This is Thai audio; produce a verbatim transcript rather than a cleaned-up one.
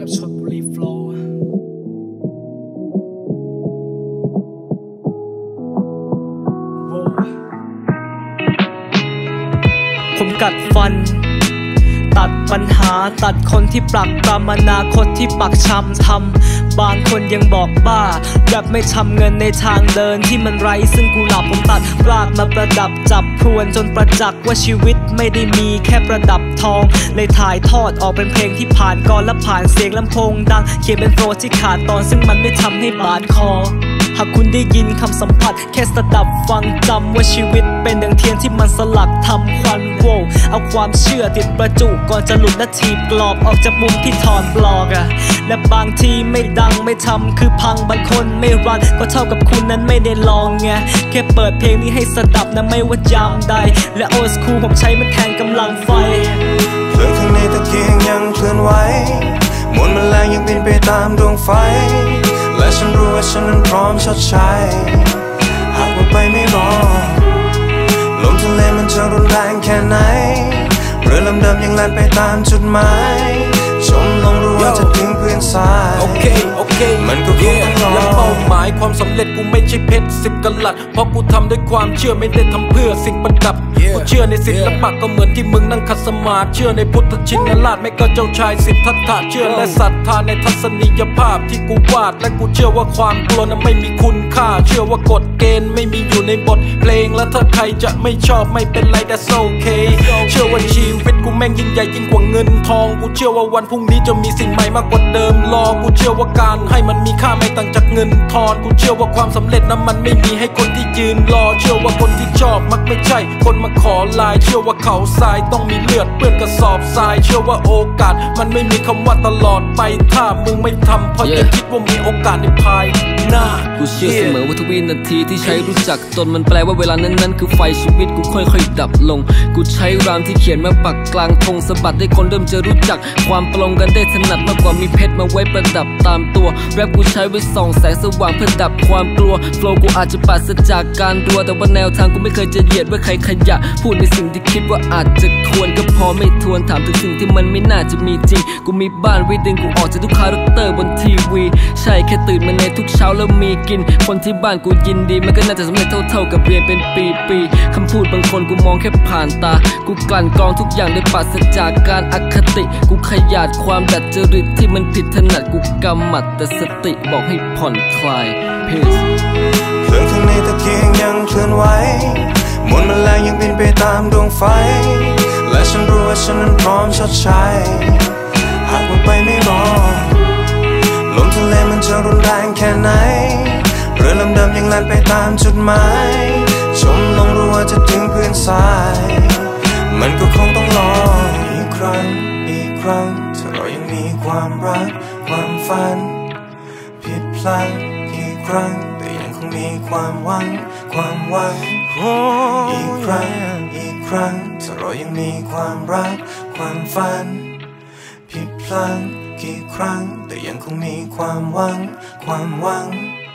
กับชลบุรีโฟลว์ผมกัดฟันตัดปัญหาตัดคนที่ปรักปรำอนาคตที่ปักช้ำทำบางคนยังบอกบ้าแรปไม่ทำเงินในทางเดินที่มันไร้ซึ่งกูหลับผมตัดรากมาประดับจับพรวนจนประจักษ์ว่าชีวิตไม่ได้มีแค่ประดับทองเลยถ่ายทอดออกเป็นเพลงที่ผ่านกรและผ่านเสียงลำโพงดังเขียนเป็นโฟลว์ที่ขาดตอนซึ่งมันไม่ทำให้บาดคอหากคุณได้ยินคำสัมผัสแค่สดับฟังจำว่าชีวิตเป็นดังเทียนที่มันสลักทำควันโวเอาความเชื่อติดประจุก่อนจะหลุดและถีบกรอบออกจากมุมที่ถอนบล็อกอะและบางทีไม่ดังไม่ทำคือพังบางคนไม่รันก็เท่ากับคุณนั้นไม่ได้ลองไงแค่เปิดเพลงนี้ให้สดับนะไม่ว่ายามใดและโอสคูลผมใช้มันแทนกำลังไฟเพลิงข้างในตะเกียงยังเคลื่อนไหวมวลแมลงยังบินไปตามดวงไฟและฉันรู้ว่าฉันนั้นพร้อมชดใช้หากว่าไปไม่รอลมทะเลมันจะรุนแรงแค่ไหนเรือลำเดิมยังแล่นไปตามจุดหมายชมลงรู้ว่าจะถึงพื้นทรายโอเคโอเคมันก็คงต้องรอและเป้าหมายความสำเร็จกูไม่ใช่เพชรสิบกะลัดเพราะกูทำด้วยความเชื่อไม่ได้ทำเพื่อสิ่งประดับกูเชื่อในศิลปะก็เหมือนที่มึงนั่งขัดสมาธิเชื่อในพุทธชินราชไม่ก็เจ้าชายสิทธัตถะเชื่อและศรัทธาในทัศนียภาพที่กูวาดและกูเชื่อว่าความกลัวนั้นไม่มีคุณค่าเชื่อว่ากฎเกณฑ์ไม่มีอยู่ในบทเพลงและถ้าใครจะไม่ชอบไม่เป็นไรแต่โอเคเชื่อว่าชีวิตกูแม่งยิ่งใหญ่ยิ่งกว่าเงินทองกูเชื่อว่าวันพรุ่งนี้จะมีสิ่งใหม่มากกว่าเดิมรอกูเชื่อว่าการให้มันมีค่าไม่ต่างจากเงินทอนกูเชื่อว่าความสำเร็จนั้นมันไม่มีให้คนที่ยืนรอเชื่อว่าคนที่ชอบมักไม่ใช่คนมาขอลายเชื่อว่าเขาทรายต้องมีเลือดเปื้อนกระสอบทรายเชื่อว่าโอกาสมันไม่มีคำว่าตลอดไปถ้ามึงไม่ทำเพราะยังคิดว่ามีโอกาสในภายหน้ากูเชื่อเสมอว่าทุกวินาทีที่ใช้รู้จักตนมันแปลว่าเวลานั้นๆคือไฟชีวิตกูค่อยๆดับลงกูใช้รามที่เขียนมาปักกลางธงสะบัดให้คนเริ่มจะรู้จักความปลงกันได้ถนัดมากกว่ามีเพชรมาไว้ประดับตามตัวแรปกูใช้ไว้ส่องแสงสว่างเพื่อดับความกลัวโฟล์กูอาจจะปราศจากการรัวแต่ว่าแนวทางกูไม่เคยจะเหยียดว่าใครขยะพูดในสิ่งที่คิดว่าอาจจะควรก็พอไม่ทวนถามถึงสิ่งที่มันไม่น่าจะมีจริงกูมีบ้านไว้ดึงกูออกจากทุกคาแรคเตอร์บนทีวีใช่แค่ตื่นมาในทุกเช้าแล้วมีกินคนที่บ้านกูยินดีมันก็น่าจะสำเร็จเท่าๆกับเรียนเป็นปีๆคำพูดบางคนกูมองแค่ผ่านตากูกลั่นกรองทุกอย่างได้ปราศจากการอคติกูขยาดความดัดจริตที่มันผิดถนัดกูกำหมัดแต่สติบอกให้ผ่อนคลายเพลงเพลิงข้างในตะเกียงยังเคลื่อนไหวมวลแมลงยังบินไปตามดวงไฟและฉันรู้ว่าฉันนั้นพร้อมชดใช้หากว่าไปไม่รอลมทะเลมันจะรุนแรงแค่ไหนเรือลำเดิมยังแล่นไปตามจุดหมายชมลงรู้ว่าจะถึงพื้นทรายมันก็คงต้องรออีกครั้งอีกครั้งถ้าเรายังมีความรักความฝันผิดพลั้งอีกครั้งแต่ยังคงมีความหวังความหวังอีกครั้งอีกครั้งถ้าเรายังมีความรักความฝันผิดพลั้งกี่ครั้งแต่ยังคงมีความหวังความหวัง